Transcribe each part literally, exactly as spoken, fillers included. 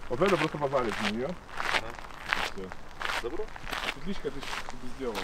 Вот это просто позарить на нее. Да. Добро. Отлично, ты себе сделал.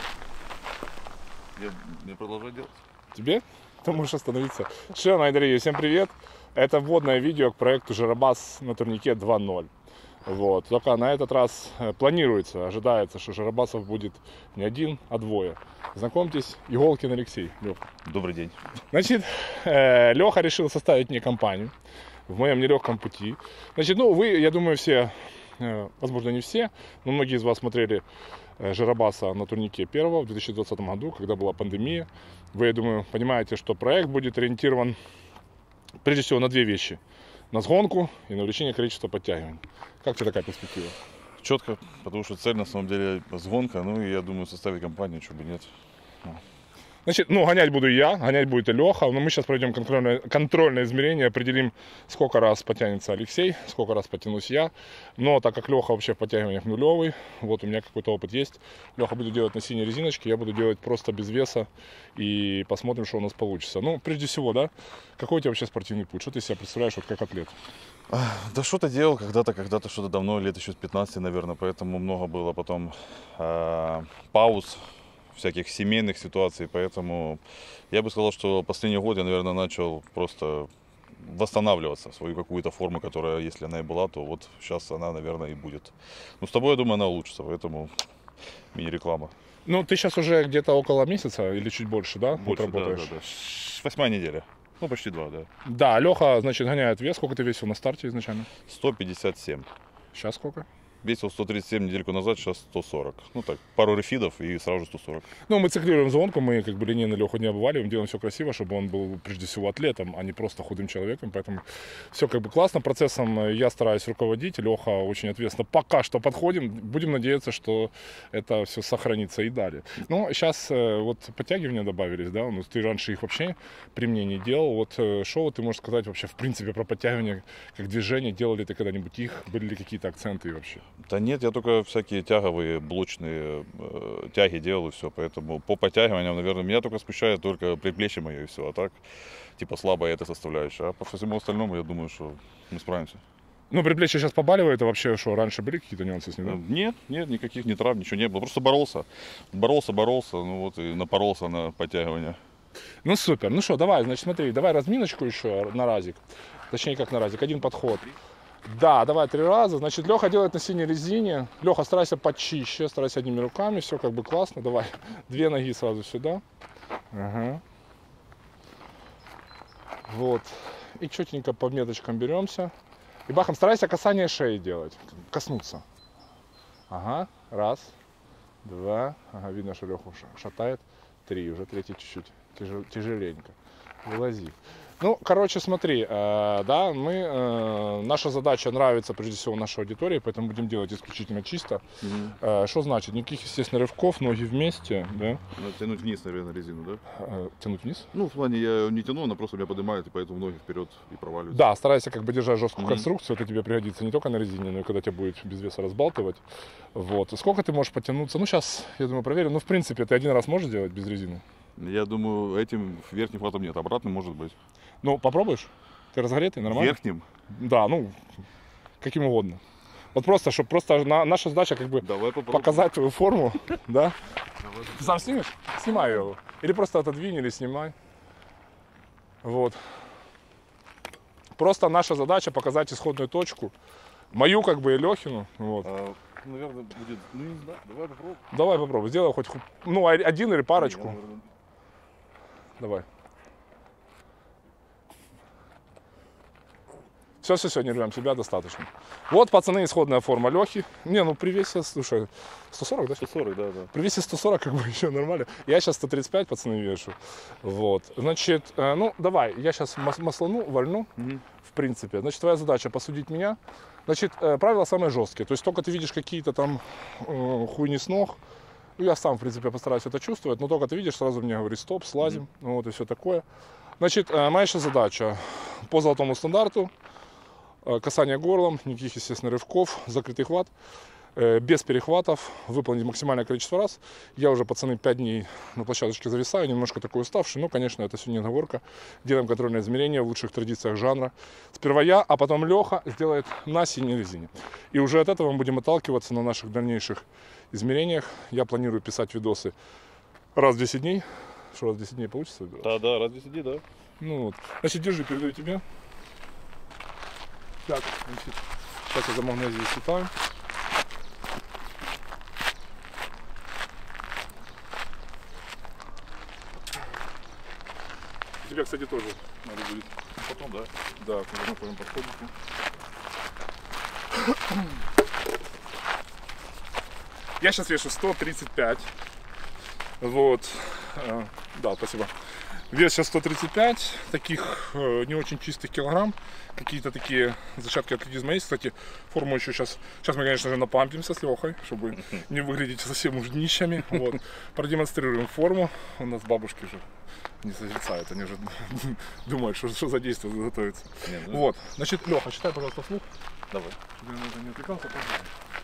Я, я продолжаю делать. Тебе? Ты можешь остановиться. Что, мои дорогие, всем привет. Это вводное видео к проекту Жиробас на турнике два ноль. Вот. Только на этот раз планируется, ожидается, что Жиробасов будет не один, а двое. Знакомьтесь, Иголкин Алексей. Леха. Добрый день. Значит, э, Леха решил составить мне компанию в моем нелегком пути. Значит, ну вы, я думаю, все, э, возможно не все, но многие из вас смотрели э, Жиробаса на турнике первого в две тысячи двадцатом году, когда была пандемия. Вы, я думаю, понимаете, что проект будет ориентирован прежде всего на две вещи. На сгонку и на увеличение количества подтягиваний. Как тебе такая перспектива? Четко, потому что цель на самом деле сгонка, ну и я думаю составить компанию, чего бы нет. Ну. Значит, ну, гонять буду я, гонять будет и Леха, но мы сейчас пройдем контрольное, контрольное измерение, определим, сколько раз потянется Алексей, сколько раз потянусь я. Но так как Леха вообще в подтягиваниях нулевый, вот у меня какой-то опыт есть, Леха буду делать на синей резиночке, я буду делать просто без веса и посмотрим, что у нас получится. Ну, прежде всего, да, какой у тебя вообще спортивный путь, что ты себя представляешь вот как атлет? Да что-то делал когда-то, когда-то что-то давно, лет еще с пятнадцати, наверное, поэтому много было потом э, пауз, всяких семейных ситуаций, поэтому я бы сказал, что последний год я, наверное, начал просто восстанавливаться, свою какую-то форму, которая, если она и была, то вот сейчас она, наверное, и будет. Но с тобой, я думаю, она улучшится, поэтому мини-реклама. Ну, ты сейчас уже где-то около месяца или чуть больше, да? Больше, вот работаешь? да, да, да. Восьмая неделя. Ну, почти два, да. Да, Леха, значит, гоняет вес. Сколько ты весил на старте изначально? сто пятьдесят семь. Сейчас сколько? Весил сто тридцать семь недельку назад, сейчас сто сорок. Ну так, пару рефидов и сразу же сто сорок. Ну, мы циклируем зонку, мы как бы линейно Леху не обываливаем, делаем все красиво, чтобы он был прежде всего атлетом, а не просто худым человеком. Поэтому все как бы классно. Процессом я стараюсь руководить. Леха очень ответственно. Пока что подходим. Будем надеяться, что это все сохранится и далее. Ну, сейчас вот подтягивания добавились, да? Ну, ты раньше их вообще при мне не делал. Вот что вот ты можешь сказать вообще в принципе про подтягивания, как движение? Делали ты когда-нибудь их? Были ли какие-то акценты вообще? Да нет, я только всякие тяговые, блочные э, тяги делал и все. Поэтому по подтягиваниям, наверное, меня только смущает только предплечье мое и все. А так, типа, слабая эта составляющая. А по всему остальному, я думаю, что мы справимся. Ну, предплечье сейчас побаливает, а вообще, что, раньше были какие-то нюансы с ним, да? Нет, нет, никаких ни травм, ничего не было. Просто боролся. Боролся, боролся, ну вот и напоролся на подтягивания. Ну, супер. Ну что, давай, значит, смотри, давай разминочку еще на разик. Точнее, как на разик, один подход. Да, давай три раза. Значит, Леха делает на синей резине. Леха, старайся почище, старайся одними руками. Все как бы классно. Давай, две ноги сразу сюда. Ага. Вот. И четенько по меточкам беремся. И бахом, старайся касание шеи делать. Коснуться. Ага. Раз. Два. Ага, видно, что Леху шатает. Три. Уже третий чуть-чуть тяжел, тяжеленько. Вылази. Ну, короче, смотри, э, да, мы, э, наша задача нравится, прежде всего, нашей аудитории, поэтому будем делать исключительно чисто. Mm-hmm. Э, что значит? Никаких, естественно, рывков, ноги вместе, да? Надо тянуть вниз, наверное, резину, да? Э, тянуть вниз? Ну, в плане я не тяну, она просто меня поднимает, и поэтому ноги вперед и проваливаются. Да, старайся как бы держать жесткую Mm-hmm. конструкцию, это тебе пригодится не только на резине, но и когда тебя будет без веса разбалтывать. Вот. Сколько ты можешь потянуться? Ну, сейчас, я думаю, проверим. Ну, в принципе, ты один раз можешь делать без резины? Я думаю, этим верхним хватом нет, обратным может быть. Ну, попробуешь? Ты разогретый, нормально? Верхним? Да, ну, каким угодно. Вот просто, чтобы просто на, наша задача как бы Давай показать твою форму, да? Ты сам снимешь? Снимай его. Или просто отодвинь, или снимай. Вот. Просто наша задача показать исходную точку. Мою, как бы, и Лехину. Вот. А, наверное, будет, ну не знаю, давай попробуем. Давай попробуй, сделай хоть, ну, один или парочку. Я, наверное... Давай. Все, все, все, не рвем себя, достаточно. Вот, пацаны, исходная форма Лехи. Не, ну при весе, слушай, сто сорок, да? сто сорок, да, да. При весе сто сорок, как бы, еще нормально. Я сейчас сто тридцать пять, пацаны, вешу. Вот, значит, э, ну, давай, я сейчас маслану, вольну, угу. В принципе. Значит, твоя задача посудить меня. Значит, э, правила самые жесткие. То есть, только ты видишь какие-то там э, хуйни с ног, ну, я сам, в принципе, постараюсь это чувствовать, но только ты видишь, сразу мне говори, стоп, слазим, угу. Вот, и все такое. Значит, э, моя еще задача по золотому стандарту. Касание горлом, никаких, естественно, рывков, закрытый хват. без перехватов, выполнить максимальное количество раз. Я уже, пацаны, пять дней на площадочке зависаю, немножко такой уставший, но, конечно, это все не оговорка. Делаем контрольное измерение в лучших традициях жанра. Сперва я, а потом Леха сделает на синей резине. И уже от этого мы будем отталкиваться на наших дальнейших измерениях. Я планирую писать видосы раз в десять дней. Что, раз в десять дней получится? Да, да, раз в десять дней, да. Ну вот. Значит, держи, передаю тебе. Так, значит, сейчас я за магнезией считаю. Тебя, кстати, тоже надо будет потом, да? Да, когда мы пойдем подходику. Я сейчас вешу сто тридцать пять. Вот. Да, спасибо. Вес сейчас сто тридцать пять, таких э, не очень чистых килограмм. Какие-то такие зачатки атлетизма есть. Кстати, форму еще сейчас... Сейчас мы, конечно же, напампимся с Лехой, чтобы не выглядеть совсем уж днищами. Вот. Продемонстрируем форму. У нас бабушки уже не созерцают, они уже думают, что, что за действие готовится. Нет, ну... Вот. Значит, Леха, читай, пожалуйста, вслух. Давай. Чтобы я не отвлекался, пожалуйста.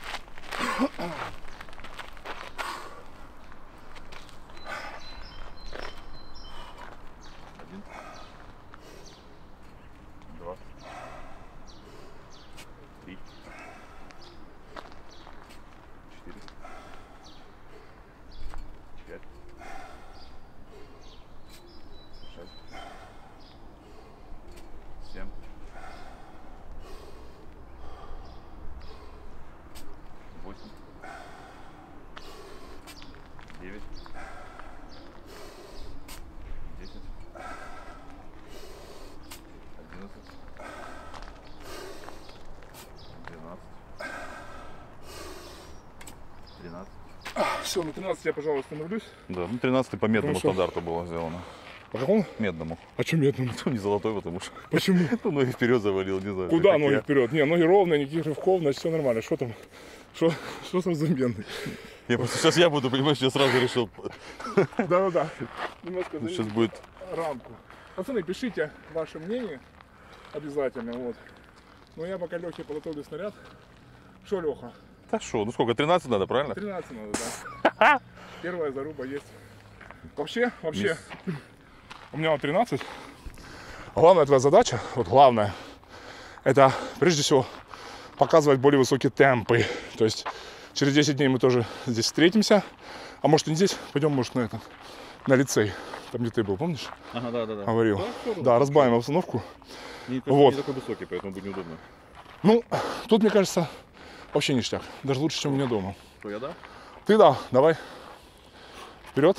Все, на тринадцать я, пожалуй, остановлюсь. Да, ну тринадцать по медному что... стандарту было сделано. По какому? Медному. А что медному? Ну, не золотой, потому что... Почему? Ну, ноги вперед завалил, не знаю. Куда ноги я. Вперед? Не, ноги ровные, никаких рывков, значит все нормально. Что там? Что, что там за медный? Я просто сейчас я буду, понимаешь, я сразу решил. Да-да-да. Немножко ну, сейчас будет рамку. Пацаны, пишите ваше мнение обязательно. Вот. Но я пока Лехе подготовлю снаряд. Что, Леха? Да что, ну сколько, тринадцать надо, правильно? тринадцать надо, да. Первая заруба есть. Вообще, вообще, Мисс... у меня вот тринадцать. Главная твоя задача, вот главное, это прежде всего показывать более высокие темпы. То есть через десять дней мы тоже здесь встретимся. А может и не здесь, пойдем, может, на этот, на лицей. Там, где ты был, помнишь? Ага, да, да, да. Говорил. Да, да, разбавим обстановку. Не, вот. Не такой высокий, поэтому будет неудобно. Ну, тут, мне кажется, вообще ништяк. Даже лучше, чем у меня дома. Что, я да? Ты да, давай. Вперед.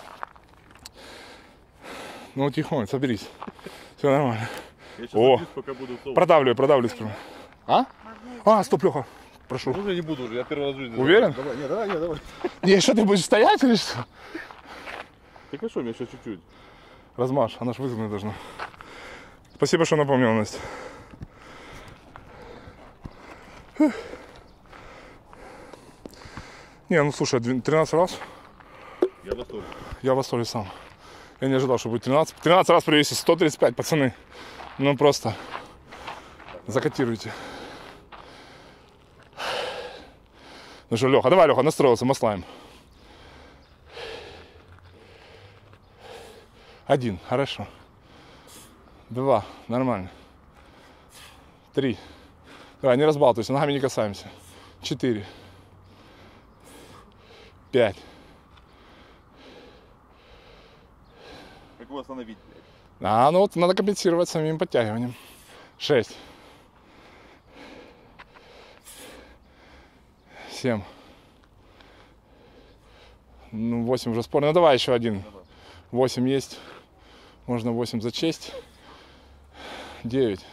Ну, тихонько, соберись. Все нормально. Я сейчас О, забьюсь, пока буду в продавливай, продавливай сперва. А? А, стоп, Леха. Прошу. Ну, я не буду уже, я первый раз в жизни. Уверен? Давай, не, давай, не, давай. Не, что ты будешь стоять или что? Так а что, мне сейчас чуть-чуть. Размажь, она ж вызванная должна. Спасибо, что напомнил, Настя. Не, ну слушай, тринадцать раз. Я в восторге. Я в восторге сам. Я не ожидал, что будет тринадцать. тринадцать раз привесить сто тридцать пять, пацаны. Ну просто закотируйте. Ну что, Леха, давай, Леха, настроился, маслаем. Один, хорошо. Два, нормально. Три. Давай, не разбалтывайся, ногами не касаемся. Четыре. Пять. Как его остановить? А, ну вот надо компенсировать самим подтягиванием. Шесть. Семь. Ну, восемь уже спорно. Ну, давай еще один. Восемь есть. Можно восемь зачесть. Девять.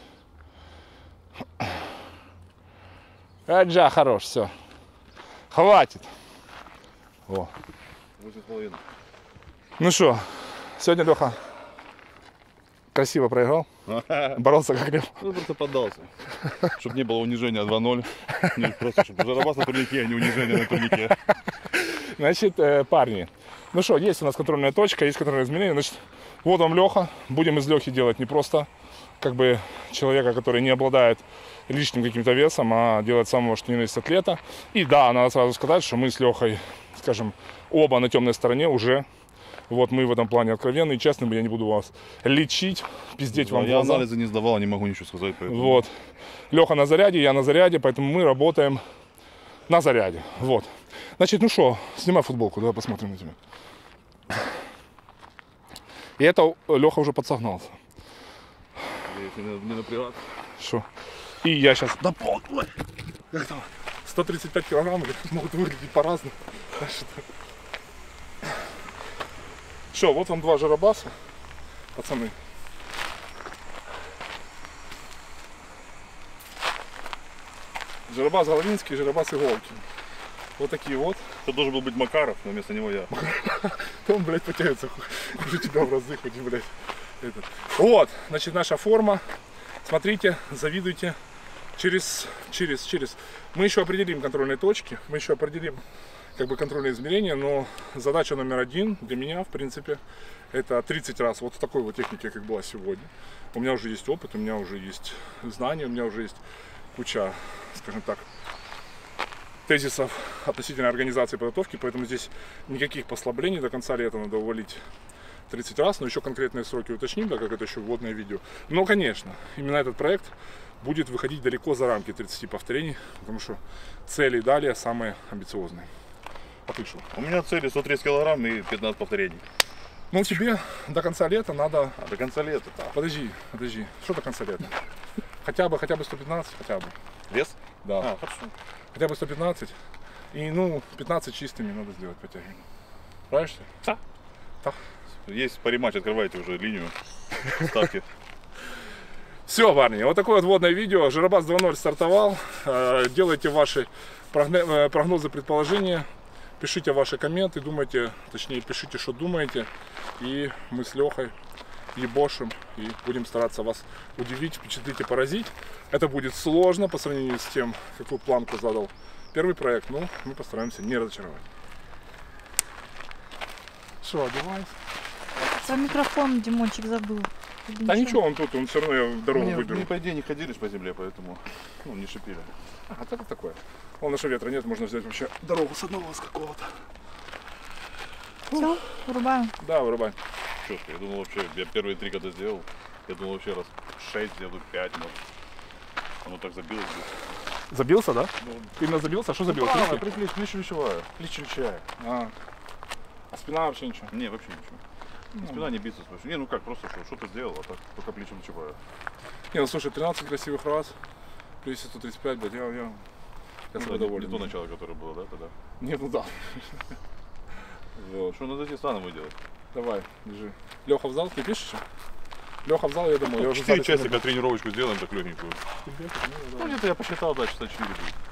Аджа, хорош, все. Хватит. О. восемь с половиной. Ну что, сегодня Леха красиво проиграл. Боролся как лев. Ну, просто поддался. Чтобы не было унижения два ноль. Просто, чтобы зарабатывать на турнике, а не унижение на турнике. Значит, э, парни, ну что, есть у нас контрольная точка, есть контрольное измерение. Значит, вот вам Леха. Будем из Лехи делать не просто как бы человека, который не обладает лишним каким-то весом, а делает самого что ни на есть атлета. И да, надо сразу сказать, что мы с Лехой, скажем, оба на темной стороне уже. Вот мы в этом плане откровенны и честны, я не буду вас лечить, пиздеть вам в Я глаза. анализы не сдавал, не могу ничего сказать. Поэтому... Вот. Леха на заряде, я на заряде, поэтому мы работаем на заряде. Вот. Значит, ну что, снимай футболку, давай посмотрим на тебя. И это Леха уже подсогнался. Если не напрягаться. Что? И я сейчас дополню. сто тридцать пять килограмм могут выглядеть по-разному. Что, вот вам два жиробаса, пацаны. Жиробас Головинский, жиробас Иголкин. Вот такие вот. Это должен был быть Макаров, но вместо него я. Он, блядь, потянется хуже тебя в разы, хоть и, блядь, этот. Вот, значит, наша форма. Смотрите, завидуйте. Через, через, через. Мы еще определим контрольные точки, мы еще определим как бы контрольные измерения, но задача номер один для меня, в принципе, это тридцать раз вот в такой вот технике, как была сегодня. У меня уже есть опыт, у меня уже есть знания, у меня уже есть куча, скажем так, тезисов относительно организации подготовки, поэтому здесь никаких послаблений, до конца лета надо увалить тридцать раз, но еще конкретные сроки уточним, так как это еще вводное видео. Но, конечно, именно этот проект будет выходить далеко за рамки тридцати повторений, потому что цели далее самые амбициозные. А ты что? У меня цели сто тридцать килограмм и пятнадцать повторений. Ну, тебе до конца лета надо... А до конца лета? Да, подожди, подожди. Что до конца лета? Хотя бы, хотя бы сто пятнадцать, хотя бы. Вес? Да. А, хорошо. Хотя бы сто пятнадцать. И, ну, пятнадцать чистыми надо сделать подтягивание. Справишься? Да. Да. Есть париматч, открывайте уже линию. Ставки. Все, парни, вот такое вот вводное видео. Жиробас два ноль стартовал. Делайте ваши прогнозы, предположения. Пишите ваши комменты, думайте, точнее, пишите, что думаете. И мы с Лехой ебошим и будем стараться вас удивить, впечатлить и поразить. Это будет сложно по сравнению с тем, какую планку задал первый проект, но мы постараемся не разочаровать. Что, одевайся? Свой микрофон Димончик забыл. Или Да ничего, он тут, он все равно я дорогу Мы, выберу. мы, по идее, не ходили ж по земле, поэтому ну, не шипели. А это такое. Вон наша ветра нет, можно взять вообще дорогу с одного с какого-то. Все, вырубаем. Да, вырубай. Четко. Я думал вообще, я первые три когда сделал, я думал вообще раз шесть сделаю, пять, может. Оно так забилось. Забился, да? Ну, Именно забился? А что забился? а, Руки? приплечь, плечевая. Плечевая. А. А спина вообще ничего? Не, вообще ничего. Ну. Спина не бицепс. Не, ну как, просто что, что ты сделал, а так только плечо плечевая. Не, ну слушай, тринадцать красивых раз. Плюс сто тридцать пять, блядь, я, я, я Ну, собой да, доволен. не то начало, которое было, да, тогда? Нет, ну да. Вот. Что надо здесь станово делать? Давай, держи. Леха в зал, ты пишешь еще? Леха в зал, я думаю. Я уже Четыре в зале часика тренировочку сделаем, так легенькую. сегодня- Ну, где-то я посчитал, да, часа четыре будет.